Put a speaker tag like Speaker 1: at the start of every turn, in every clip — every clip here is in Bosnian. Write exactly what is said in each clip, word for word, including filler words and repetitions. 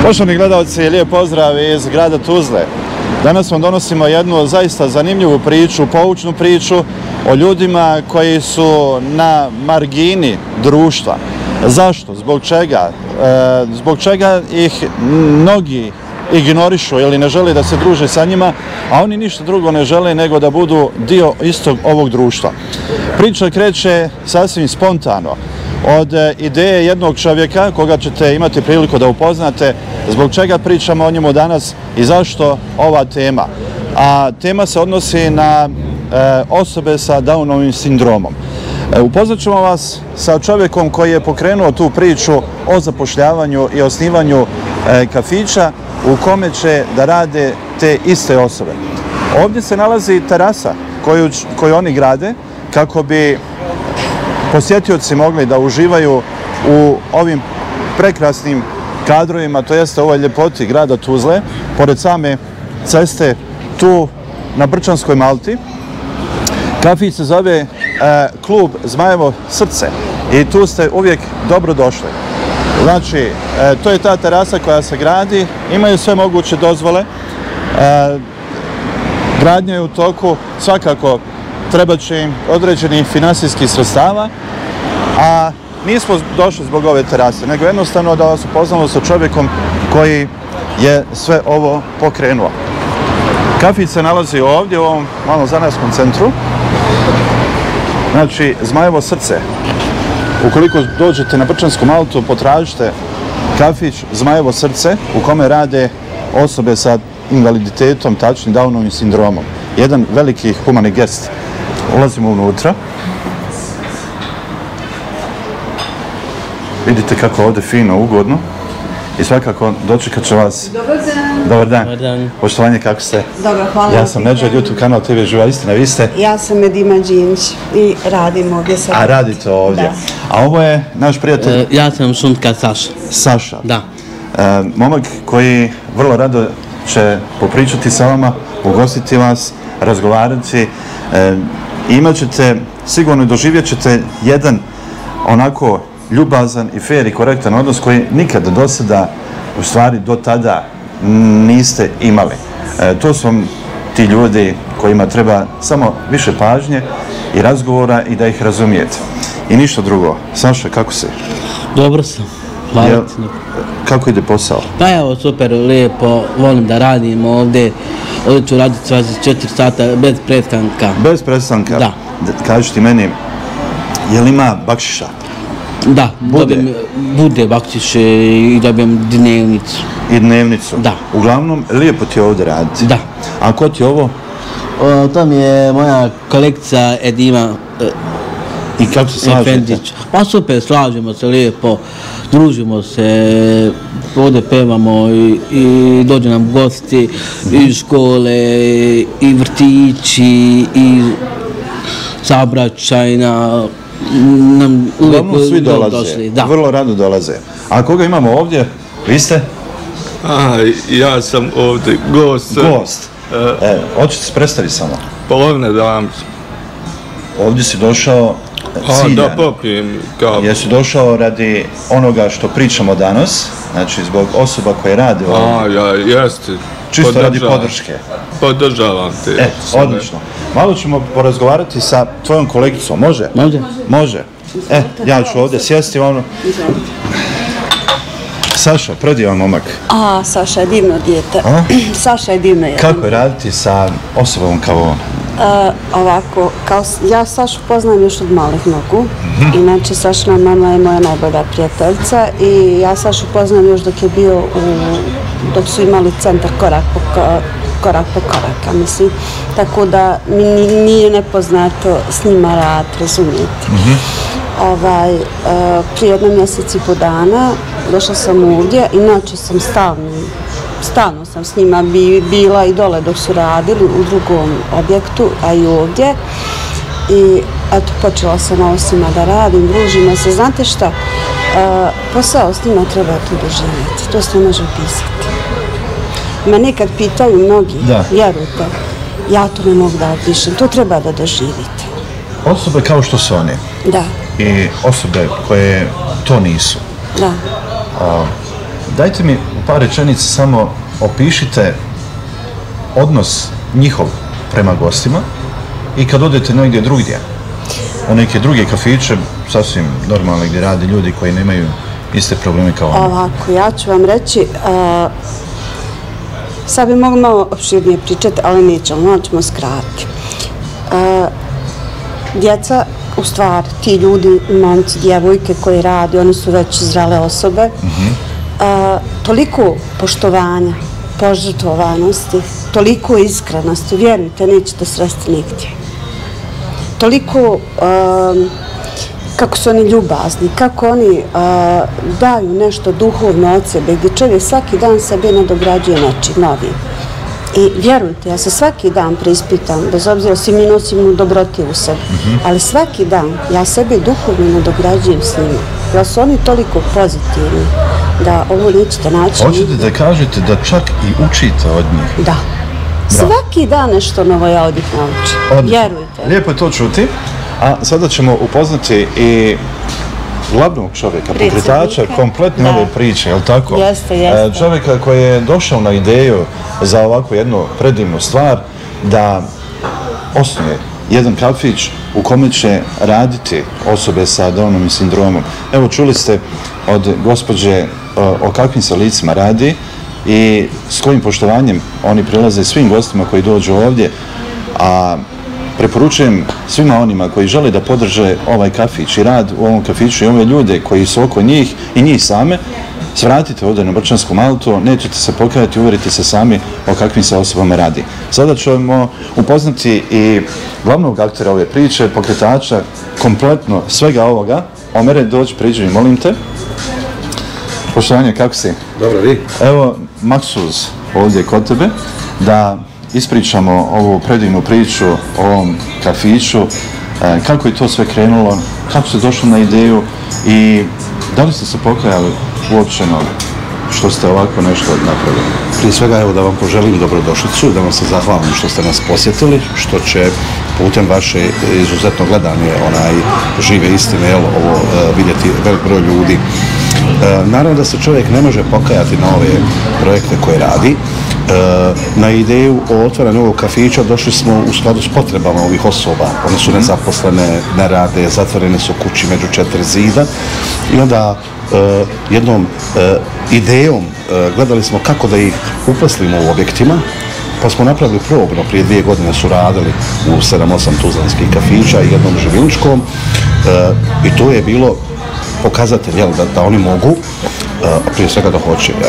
Speaker 1: Poštovani gledalci, lijep pozdrav iz grada Tuzle. Danas vam donosimo jednu zaista zanimljivu priču, poučnu priču o ljudima koji su na margini društva. Zašto? Zbog čega? E, zbog čega ih mnogi ignorišu ili ne žele da se druže sa njima, a oni ništa drugo ne žele nego da budu dio istog ovog društva. Priča kreće sasvim spontano od ideje jednog čovjeka koga ćete imati priliku da upoznate, zbog čega pričamo o njemu danas i zašto ova tema. A tema se odnosi na e, osobe sa Downovim sindromom. E, upoznat ćemo vas sa čovjekom koji je pokrenuo tu priču o zapošljavanju i osnivanju e, kafića u kome će da rade te iste osobe. Ovdje se nalazi terasa koju, koju oni grade kako bi posjetioci mogli da uživaju u ovim prekrasnim kadrovima, to jeste ovoj ljepoti grada Tuzle, pored same ceste tu na Brčanskoj Malti. Kafić se zove e, klub Zmajevo srce i tu ste uvijek dobro došli. Znači, e, to je ta terasa koja se gradi, imaju sve moguće dozvole, e, gradnja je u toku, svakako treba će im određenih finansijskih sredstava, a nismo došli zbog ove terase, nego jednostavno da vas upoznamo sa čovjekom koji je sve ovo pokrenuo. Kafić se nalazi ovdje u ovom malom zanatskom centru, znači Zmajevo srce. Ukoliko dođete na Brčansku Maltu, potražite kafić Zmajevo srce u kome rade osobe sa invaliditetom, tačnije Downovim sindromom. Jedan veliki humani gest. Ulazimo unutra. Vidite kako ovdje fino, ugodno. I svakako dočekat će vas...
Speaker 2: Dobar dan.
Speaker 1: Dobar dan.
Speaker 2: Dobar dan.
Speaker 1: Poštovanje, kako ste?
Speaker 2: Dobro, hvala.
Speaker 1: Ja sam Neđa, YouTube kanal T V Živa istina, vi ste?
Speaker 2: Ja sam Medima Đinć i radim ovdje sad.
Speaker 1: A radite ovdje. Da. A ovo je naš prijatelj?
Speaker 3: E, ja sam Šuntka Saša.
Speaker 1: Saša?
Speaker 3: Da.
Speaker 1: E, momak koji vrlo rado će popričati sa vama, ugostiti vas, razgovarati. E, imat ćete, sigurno doživjet ćete jedan onako ljubazan i fair i korektan odnos koji nikada do sada, u stvari do tada, niste imali. E, to su vam ti ljudi kojima treba samo više pažnje i razgovora i da ih razumijete. I ništa drugo. Saša, kako si?
Speaker 3: Dobro sam. Hvala
Speaker 1: Jel,
Speaker 3: ti.
Speaker 1: kako ide posao?
Speaker 3: Pa evo, super, lijepo, volim da radim ovdje. Ovdje ću raditi dvadeset četiri sata bez prestanka.
Speaker 1: Bez prestanka?
Speaker 3: Da.
Speaker 1: Kažeš ti meni, je li ima bakšiša?
Speaker 3: Da,
Speaker 1: bude,
Speaker 3: dobijem, bude bakšiše i dobijem dnevnicu.
Speaker 1: I dnevnicu?
Speaker 3: Da.
Speaker 1: Uglavnom, lijepo ti ovdje raditi?
Speaker 3: Da.
Speaker 1: A ko ti ovo?
Speaker 3: O, to mi je moja kolekcija Edima e,
Speaker 1: I kako se slažete?
Speaker 3: Efendić. Pa super, slažemo se lijepo, družimo se, ovdje pevamo i, i dođu nam gosti iz škole, i vrtići, i saobraćajna. Nam
Speaker 1: Uglavnom svi dolaze,
Speaker 3: došli, da.
Speaker 1: Vrlo rado dolaze. A koga imamo ovdje? Vi ste?
Speaker 4: A, ja sam ovdje gost.
Speaker 1: Gost. E, hoćete se predstaviti samo?
Speaker 4: Polovne dam.
Speaker 1: Ovdje si došao ciljan.
Speaker 4: A, da popijem kavu.
Speaker 1: Jesi došao radi onoga što pričamo danas, znači zbog osoba koje rade ovdje?
Speaker 4: A, ja, jeste.
Speaker 1: Čisto
Speaker 4: Podržavam.
Speaker 1: radi podrške.
Speaker 4: Podržavam te.
Speaker 1: E, odlično. Malo ćemo porazgovarati sa tvojom kolegicom, može?
Speaker 3: Može.
Speaker 1: Može. E, ja ću ovdje sjesti, ono... Saša, predivan momak.
Speaker 2: A, Saša je divno dijete.
Speaker 1: A?
Speaker 2: Saša je divno jedan.
Speaker 1: Kako je raditi sa osobom kao on?
Speaker 2: Uh, ovako, kao, ja Sašu poznam još od malih nogu. Mm-hmm. Inače, Sašina mama je moja najbolja prijateljica i ja Sašu poznam još dok je bio u... dok su imali centar korak po korak po koraka, mislim. Tako da mi nije nepoznato s njima rad, razumijete. Mm-hmm. Ovaj, uh, prije jedno mjeseci i po dana došla sam ovdje, inače sam stalno, stalno sam s njima bi, bila i dole dok su radili u drugom objektu, a i ovdje. I eto, počela sam ovo s njima da radim, družimo se. Znate šta, uh, posao s njima treba tu doživjeti, to se ne može pisati. Me nekad pitaju mnogi, da. Vjerujte, ja to ne mogu da opišem, to treba da doživite.
Speaker 1: Osobe kao što su oni.
Speaker 2: Da.
Speaker 1: I osobe koje to nisu.
Speaker 2: Da.
Speaker 1: A, dajte mi par rečenica samo opišite odnos njihov prema gostima i kad odete negdje drugdje, u neke druge kafiće, sasvim normalne gdje rade ljudi koji nemaju iste probleme kao oni.
Speaker 2: Ovako, ja ću vam reći, uh, sad bi mogu malo opširnije pričati, ali nećemo, malo ćemo skratiti. Uh, djeca, u stvari, ti ljudi, momci, djevojke koji rade, oni su već zrele osobe, mm-hmm. uh, toliko poštovanja, požrtvovanosti, toliko iskrenosti, vjerujte, nećete sresti nigdje. Toliko um, kako su oni ljubazni, kako oni uh, daju nešto duhovno od sebe, gdje čovjek svaki dan sebe nadograđuje nečim novim. I vjerujte, ja se svaki dan preispitam, bez obzira svi mi nosimo dobroti u sebi, mm-hmm. ali svaki dan ja sebe duhovno nadograđujem s njima. Jer su oni toliko pozitivni da ovo nećete naći.
Speaker 1: Hoćete da kažete da čak i učite od njih?
Speaker 2: Da. Svaki dan nešto novo ja od njih naučim. Vjerujte.
Speaker 1: Lijepo je to čuti. A sada ćemo upoznati i glavnog čovjeka, pokretača kompletne ove priče, je li tako?
Speaker 2: Jeste, jeste.
Speaker 1: Čovjeka koji je došao na ideju za ovakvu jednu predivnu stvar da osnuje jedan kafić u kome će raditi osobe sa Downovim sindromom. Evo, čuli ste od gospođe o kakvim se licima radi i s kojim poštovanjem oni prilaze svim gostima koji dođu ovdje, a preporučujem svima onima koji žele da podrže ovaj kafić i rad u ovom kafiću i ove ljude koji su oko njih i njih same, svratite ovdje na Brčansku Maltu, nećete se pokajati, uvjerite se sami o kakvim se osobama radi. Sada ćemo upoznati i glavnog aktera ove priče, pokretača kompletno svega ovoga. Omere, dođi, priđi, molim te. Poštovanje, kako si?
Speaker 5: Dobro, vi?
Speaker 1: Evo, maksuz ovdje kod tebe, da ispričamo ovu predivnu priču o ovom kafiću, e, kako je to sve krenulo, kako ste došli na ideju i da li ste se pokajali uopćeno što ste ovako nešto napravili?
Speaker 5: Prije svega, evo, da vam poželim dobrodošlicu, da vam se zahvalim što ste nas posjetili, što će putem vaše izuzetno gledanje onaj žive istine, jel, ovo e, vidjeti velik broj ljudi. E, naravno da se čovjek ne može pokajati na ove projekte koje radi. E, na ideju o otvaranju ovog kafića došli smo u skladu s potrebama ovih osoba. One su nezaposlene, ne rade, zatvorene su kući među četiri zida i onda e, jednom e, idejom e, gledali smo kako da ih uposlimo u objektima, pa smo napravili probno, prije dvije godine su radili u sedam osam tuzlanskih kafića i jednom živinčkom e, i to je bilo pokazatelj, jel, da, da oni mogu, uh, prije svega da hoće. Jel.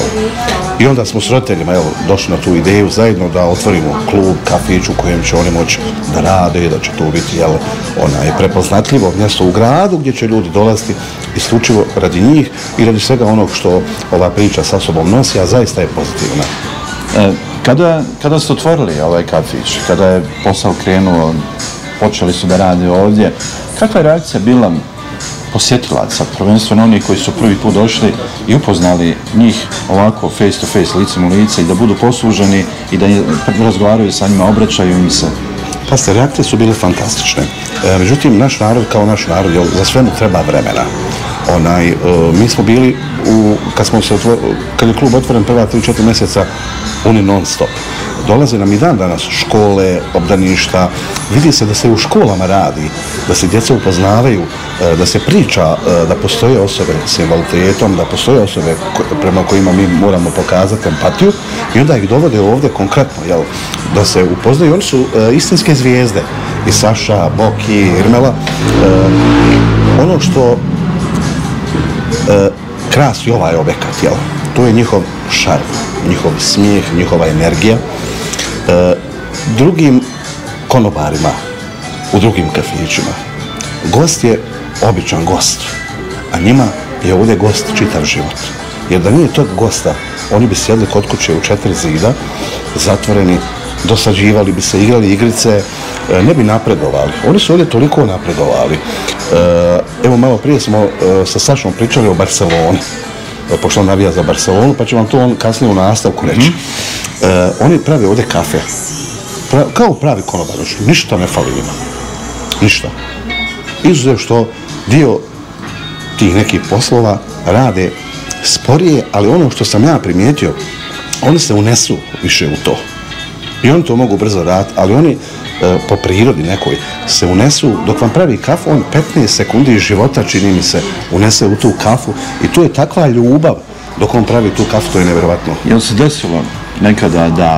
Speaker 5: I onda smo s roditeljima, jel, došli na tu ideju zajedno da otvorimo klub, kafić u kojem će oni moći da rade i da će to biti, jel, onaj prepoznatljivo mjesto u gradu gdje će ljudi dolaziti isključivo radi njih i radi svega onog što ova priča sa sobom nosi, a zaista je pozitivna.
Speaker 1: E, kada, kada ste otvorili ovaj kafić, kada je posao krenuo, počeli su da rade ovdje, kakva je reakcija bila posjetilaca, prvenstveno oni koji su prvi put došli i upoznali njih ovako face to face, licem u lice i da budu posluženi i da razgovaraju sa njima, obraćaju im se?
Speaker 5: Pa ste, reakcije su bile fantastične. E, međutim, naš narod kao naš narod, jel, za sve mu treba vremena. Onaj, e, mi smo bili, u, kad, smo se otvor, kad je klub otvoren prva tri četiri mjeseca, oni non stop. Dolaze nam i dan danas škole, obdaništa, vidi se da se u školama radi, da se djeca upoznavaju, da se priča da postoje osobe s invaliditetom, da postoje osobe prema kojima mi moramo pokazati empatiju i onda ih dovode ovdje konkretno, jel, da se upoznaju. Oni su istinske zvijezde, i Saša, Boki, Irmela. Ono što krasi ovaj objekat, jel, to je njihov šarm, njihov smijeh, njihova energija. E, drugim konobarima u drugim kafićima gost je običan gost, a njima je ovdje gost čitav život. Jer da nije tog gosta, oni bi sjedli kod kuće u četiri zida, zatvoreni, dosađivali bi se, igrali igrice, e, ne bi napredovali. Oni su ovdje toliko napredovali. E, evo, malo prije smo e, sa Sašom pričali o Barceloni, pošto on navija za Barcelonu, pa će vam to on kasnije u nastavku reći. Mm. E, oni prave ovdje kafe, pra, kao pravi konobar, ništa ne fali njima, ništa. Izuzev što dio tih nekih poslova rade sporije, ali ono što sam ja primijetio, oni se unesu više u to. I oni to mogu brzo raditi, ali oni e, po prirodi nekoj se unesu, dok vam pravi kafu, on petnaest sekundi života, čini mi se, unese u tu kafu i tu je takva ljubav dok on pravi tu kafu, to je nevjerovatno.
Speaker 1: Jel se desilo nekada da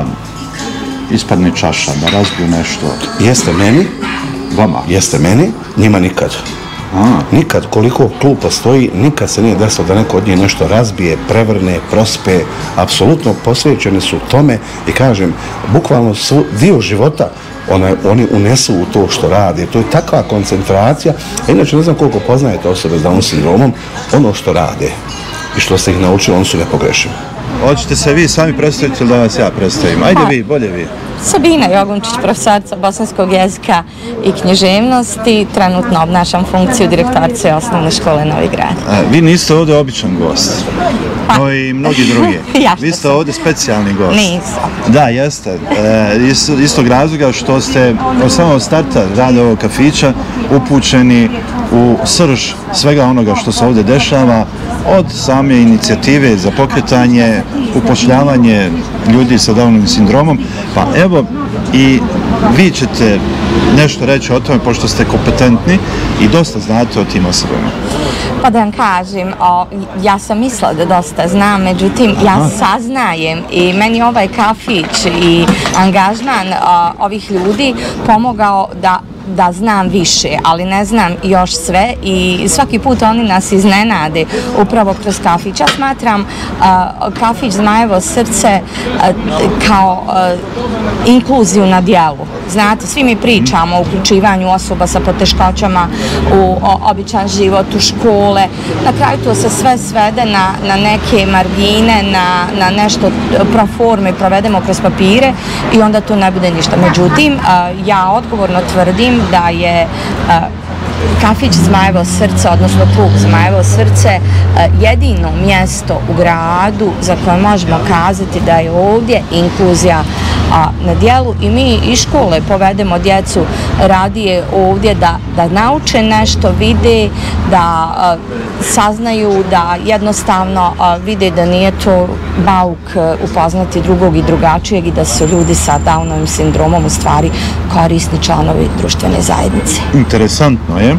Speaker 1: ispadne čaša, da razbiju nešto?
Speaker 5: Jeste meni,
Speaker 1: vama?
Speaker 5: Jeste meni, njima nikad.
Speaker 1: A.
Speaker 5: Nikad, koliko klub postoji, nikad se nije desilo da neko od njih nešto razbije, prevrne, prospe, apsolutno posvećeni su tome i kažem, bukvalno su dio života Ona, oni unesu u to što rade. To je takva koncentracija. A inače, ne znam koliko poznajete osobe s Down sindromom, ono što rade i što ste ih naučili, oni su nepogrešivi.
Speaker 1: Hoćete se vi sami predstaviti ili da vas ja predstavim? Ajde vi, bolje vi.
Speaker 6: Sabina Jogunčić, profesorica bosanskog jezika i književnosti, trenutno obnašam funkciju direktorice osnovne škole Novi Grad.
Speaker 1: A, vi niste ovdje običan gost, no i mnogi drugi.
Speaker 6: Ja
Speaker 1: vi ste ovdje specijalni gost.
Speaker 6: Nisam.
Speaker 1: Da, jeste. E, iz istog razloga što ste od samog starta rada ovog kafića upućeni u srž svega onoga što se ovdje dešava, od same inicijative za pokretanje, upošljavanje ljudi sa Downovim sindromom. Pa evo i vi ćete nešto reći o tome, pošto ste kompetentni i dosta znate o tim osobama.
Speaker 6: Pa da vam kažem, o, ja sam mislila da dosta znam, međutim ja Aha. saznajem i meni ovaj kafić i angažman o, ovih ljudi pomogao da da znam više, ali ne znam još sve i svaki put oni nas iznenade upravo kroz kafić. Ja smatram uh, kafić Zmajevo srce uh, kao uh, inkluziju na djelu. Znate, svi mi pričamo o uključivanju osoba sa poteškoćama u o, običan život, u škole. Na kraju to se sve svede na, na neke margine, na, na nešto pro forme provedemo kroz papire i onda to ne bude ništa. Međutim, uh, ja odgovorno tvrdim da je uh, kafić Zmajevo srce, odnosno klub Zmajevo srce, uh, jedino mjesto u gradu za koje možemo kazati da je ovdje inkluzija uh, na djelu i mi iz škole povedemo djecu radije ovdje da, da nauče nešto, vide, da uh, saznaju, da jednostavno uh, vide da nije to bauk uh, upoznati drugog i drugačijeg i da su ljudi sa Downovim sindromom u stvari korisni članovi društvene zajednice.
Speaker 1: Interesantno je e,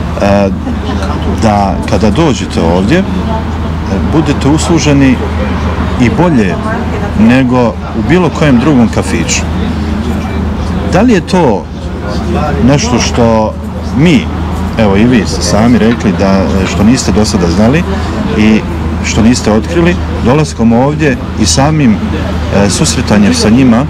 Speaker 1: da kada dođete ovdje e, budete usluženi i bolje nego u bilo kojem drugom kafiću. Da li je to nešto što mi, evo i vi ste sami rekli da što niste do sada znali i što niste otkrili, dolaskom ovdje i samim e, susretanjem sa njima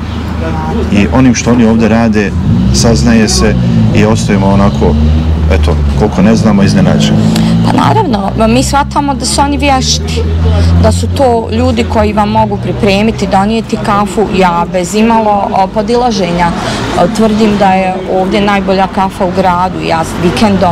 Speaker 1: i onim što oni ovdje rade, saznaje se i ostajemo onako, eto, koliko ne znamo, iznenađeni.
Speaker 6: Pa naravno, mi shvatamo da su oni vješti, da su to ljudi koji vam mogu pripremiti, donijeti kafu. Ja bez imalo podilaženja tvrdim da je ovdje najbolja kafa u gradu. Ja s vikendom,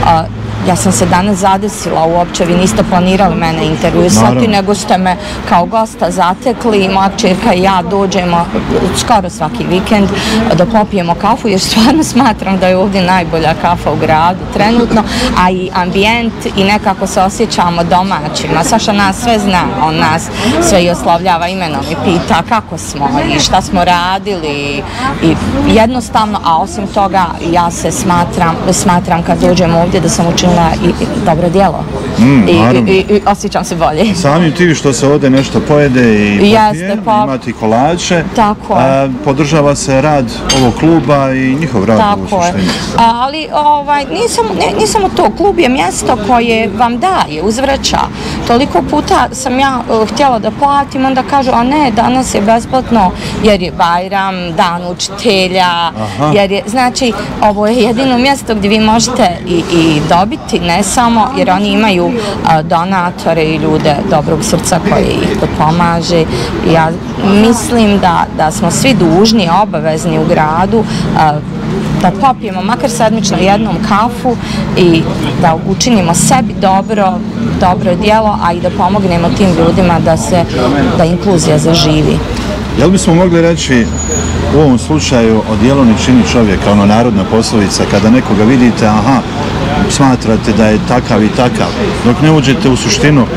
Speaker 6: ja sam se danas zadesila uopće, vi niste planirali mene intervjuisati, nego ste me kao gosta zatekli, moja kćerka i ja dođemo skoro svaki vikend da popijemo kafu, jer stvarno smatram da je ovdje najbolja kafa u gradu trenutno, a i ambijent i nekako se osjećamo domaćima. Saša nas sve zna, on nas sve i oslovljava imenom i pita kako smo i šta smo radili i jednostavno, a osim toga ja se smatram, smatram kad dođem ovdje da sam učinila i, i dobro djelo.
Speaker 1: Mm,
Speaker 6: I, i, i osjećam se bolje.
Speaker 1: Samim tim što se ovdje nešto pojede i popije,
Speaker 6: pa,
Speaker 1: imati kolače,
Speaker 6: tako
Speaker 1: a, podržava se rad ovog kluba i njihov rad
Speaker 6: tako
Speaker 1: u suštini.
Speaker 6: Ali ovaj, nisam, ne, nisam to, klub je mjesto koje vam daje, uzvraća. Toliko puta sam ja uh, htjela da platim, onda kažu, a ne, danas je besplatno jer je Bajram, dan učitelja, Aha. jer je, znači, ovo je jedino mjesto gdje vi možete i, i dobiti, ne samo, jer oni imaju uh, donatore i ljude dobrog srca koji ih pomaže. Ja mislim da, da smo svi dužni, obavezni u gradu uh, da popijemo makar sedmično jednom kafu i da učinimo sebi dobro, dobro djelo, a i da pomognemo tim ljudima da se, da inkluzija zaživi.
Speaker 1: Jel bismo mogli reći u ovom slučaju o djelu ne čini čovjeka, ono narodna poslovica, kada nekoga vidite, aha, smatrate da je takav i takav, dok ne uđete u suštinu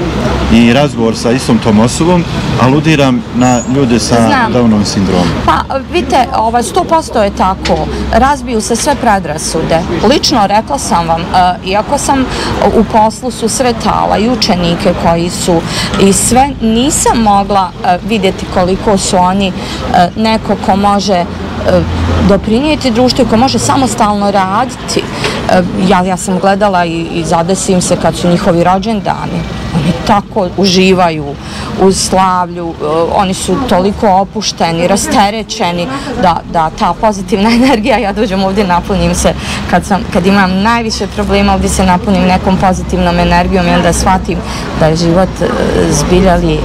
Speaker 1: i razgovor sa istom tom osobom, aludiram na ljude sa
Speaker 6: Znam.
Speaker 1: Downovim sindromom.
Speaker 6: Pa, vidite, ovaj, sto posto je tako. Razbiju se sve predrasude. Lično rekla sam vam, e, iako sam u poslu susretala i učenike koji su i sve, nisam mogla e, vidjeti koliko su oni e, neko ko može e, doprinijeti društvu, ko može samostalno raditi. E, ja, ja sam gledala i, i zadesim se kad su njihovi rođendani. Oni tako uživaju u slavlju, oni su toliko opušteni, rasterećeni da, da ta pozitivna energija, ja dođem ovdje, napunim se, kad, sam, kad imam najviše problema, ovdje se napunim nekom pozitivnom energijom i onda shvatim da je život zbiljali.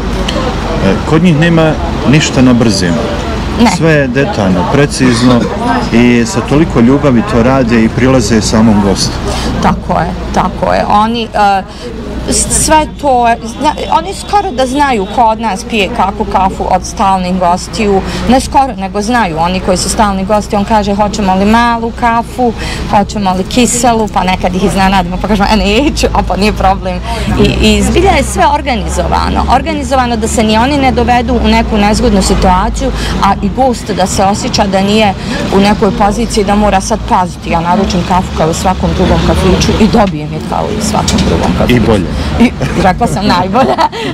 Speaker 1: Kod njih nema ništa na brzinu.
Speaker 6: Ne.
Speaker 1: Sve je detaljno, precizno i sa toliko ljubavi to rade i prilaze samom gostu.
Speaker 6: Tako je, tako je. Oni uh, sve to, zna, oni skoro da znaju ko od nas pije kakvu kafu od stalnih gostiju, ne skoro, nego znaju oni koji su stalni gosti, on kaže hoćemo li malu kafu, hoćemo li kiselu, pa nekad ih iznenadimo, pa kažemo, e neću, a pa nije problem. I, i zbilja je sve organizovano, organizovano da se ni oni ne dovedu u neku nezgodnu situaciju, a i gost da se osjeća da nije u nekoj poziciji da mora sad paziti, ja naručim kafu kao u svakom drugom kafiću i dobijem je kao i u svakom drugom kafiću.
Speaker 1: I bolje.
Speaker 6: I rekla sam najbolje.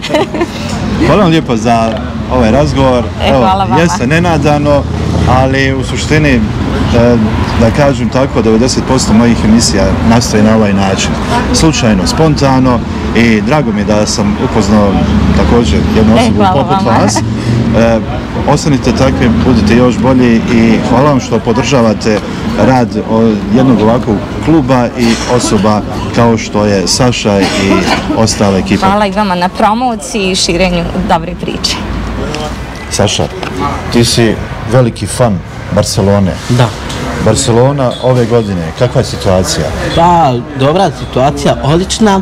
Speaker 1: Hvala vam lijepo za ovaj razgovor.
Speaker 6: E, hvala vama.
Speaker 1: Jeste nenadano, ali u suštini, da, da kažem tako, devedeset posto mojih emisija nastoji na ovaj način. Slučajno, spontano i drago mi je da sam upoznao također jednu osobu
Speaker 6: e,
Speaker 1: poput
Speaker 6: vama.
Speaker 1: vas. E, ostanite takvi, budite još bolji i hvala vam što podržavate rad jednog ovakvog kluba i osoba kao što je Saša i ostala ekipa.
Speaker 6: Hvala i vama na promociji i širenju dobre priče.
Speaker 1: Saša, ti si veliki fan Barcelone.
Speaker 3: Da.
Speaker 1: Barcelona ove godine, kakva je situacija?
Speaker 3: Pa, dobra situacija, odlična.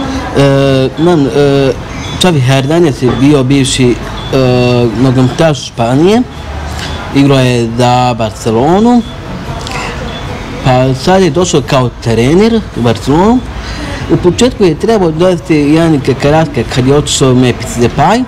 Speaker 3: E, man, e, Xavi Hernández je bio bivši e, nogometaš Španije, igrao je za Barcelonu, pa sad je došao kao trener u Barcelonu. U početku je trebao dodati Janika Karaska kad je otišao Memphis Depay, e,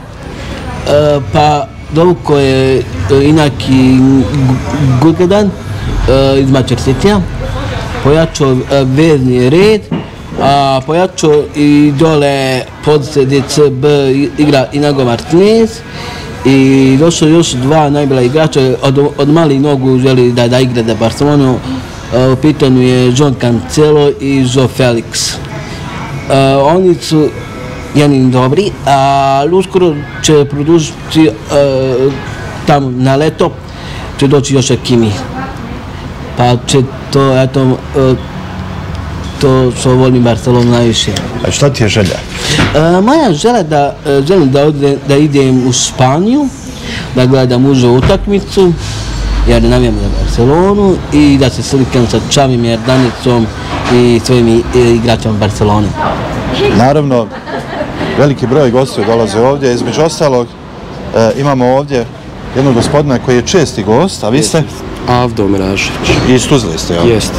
Speaker 3: pa dovukao je Inaki Gundogan e, iz Manchester Citya, pojačao e, vezni red, a pojačao i dole pozicije gdje C B igra Inago Martinez i došlo još dva najbolja igrača, od, od malih nogu želi da, da igra za Barcelonu. U pitanju je João Cancelo i João Felix. Uh, oni su jedni dobri, a uskoro će produžiti uh, tamo na leto, će doći još Hakimi. Pa će to, eto, uh, to što volim Barcelonu najviše.
Speaker 1: A šta ti je želja?
Speaker 3: Uh, moja želja da, uh, želim da, ode, da idem u Španiju, da gledam uživo utakmicu, jer navijam za Barcelonu i da se slikam sa Xavim Hernándezom i svojim igračama Barcelone.
Speaker 1: Naravno, veliki broj gostiju dolaze ovdje, između ostalog e, imamo ovdje jednog gospodina koji je česti gost, a vi ste?
Speaker 7: Avdo Meražić.
Speaker 1: I iz Tuzle ste, jel?
Speaker 7: Jest.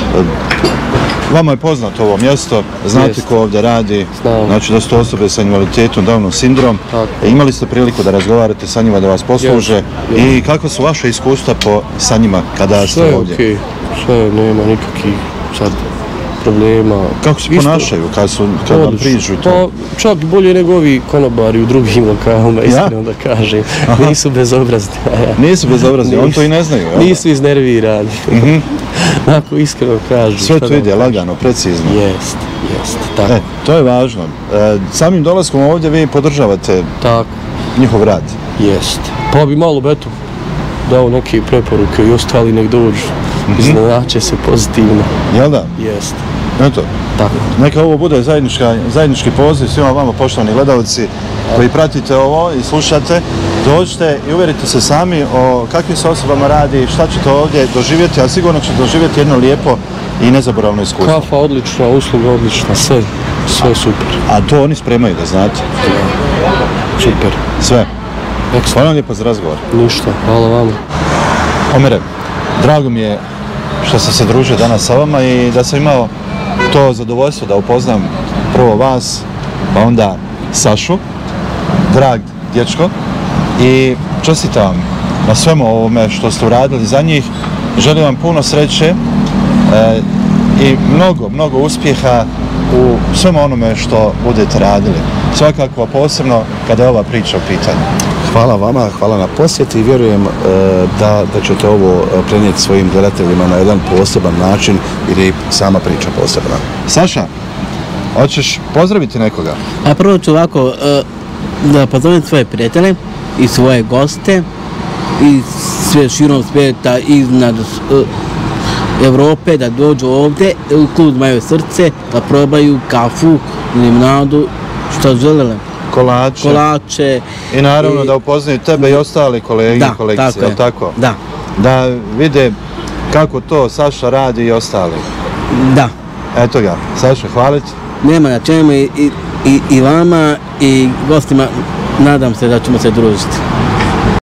Speaker 1: Vama je poznato ovo mjesto, znate
Speaker 7: Jest.
Speaker 1: ko ovdje radi,
Speaker 7: Znam.
Speaker 1: znači da su osobe sa invaliditetom, Downov sindrom. E, imali ste priliku da razgovarate sa njima, da vas posluže
Speaker 7: Jest.
Speaker 1: i kako su vaše iskustva po, sa njima kada
Speaker 7: Sve
Speaker 1: ste
Speaker 7: je
Speaker 1: ovdje?
Speaker 7: okej, sve je, nema nikakvih sad problema.
Speaker 1: Kako se
Speaker 7: Isto-
Speaker 1: ponašaju kad, su, kad vam
Speaker 7: Odlično.
Speaker 1: priđu i to?
Speaker 7: Pa čak bolje nego ovi konobari u drugim lokalima, iskreno da kažem. Nisu bezobrazni.
Speaker 1: Nisu bezobrazni, on to i ne znaju, jel?
Speaker 7: Nisu iznervirani. Ako iskreno kažem.
Speaker 1: Sve
Speaker 7: šta
Speaker 1: to
Speaker 7: da
Speaker 1: ide
Speaker 7: kažem.
Speaker 1: lagano, precizno.
Speaker 7: Jest, jest, tako,
Speaker 1: E, to je važno. E, samim dolaskom ovdje vi podržavate
Speaker 7: tako,
Speaker 1: njihov rad.
Speaker 7: jest. Pa bi malo beto dao neke preporuke i ostali nek dođu. Iznenaće se pozitivno.
Speaker 1: Jel da?
Speaker 7: Jest,
Speaker 1: Eto,
Speaker 7: tako.
Speaker 1: neka ovo bude zajednička, zajednički poziv svima vama, poštovani gledalci koji pratite ovo i slušate. Dođite i uvjerite se sami o kakvim se osobama radi, šta ćete ovdje doživjeti, a sigurno ćete doživjeti jedno lijepo i nezaboravno iskustvo.
Speaker 7: Kafa odlična, usluga odlična, sve, sve super,
Speaker 1: A to oni spremaju, da znate.
Speaker 7: super.
Speaker 1: Sve.
Speaker 7: Ekstra,
Speaker 1: Hvala vam lijepo za razgovor.
Speaker 7: ništa, hvala vama.
Speaker 1: Omere, drago mi je što sam se družio danas sa vama i da sam imao to zadovoljstvo da upoznam prvo vas, pa onda Sašu, drag dječko, i čestitam vam na svemu ovome što ste uradili za njih. Želim vam puno sreće e, i mnogo, mnogo uspjeha u svemu onome što budete radili. Svakako posebno kada je ova priča u pitanju.
Speaker 5: Hvala vama, hvala na posjeti i vjerujem e, da, da ćete ovo prenijeti svojim gledateljima na jedan poseban način jer je sama priča posebna.
Speaker 1: Saša, hoćeš pozdraviti nekoga?
Speaker 3: A prvo ću ovako e, da pozdravim svoje prijatelje i svoje goste i sve širom svijeta iznad e, Evrope da dođu ovdje u klub Moje srce da probaju kafu, limonadu, što želele.
Speaker 1: Kolače.
Speaker 3: Kolače.
Speaker 1: I naravno
Speaker 3: i,
Speaker 1: da upoznaju tebe i ostale kolege
Speaker 3: da,
Speaker 1: i kolegice,
Speaker 3: tako je.
Speaker 1: tako?
Speaker 3: Da.
Speaker 1: Da vide kako to Saša radi i ostali.
Speaker 3: Da.
Speaker 1: Eto ga, Saša, hvala ti.
Speaker 3: Nema na čemu i, i, i vama i gostima, nadam se da ćemo se družiti.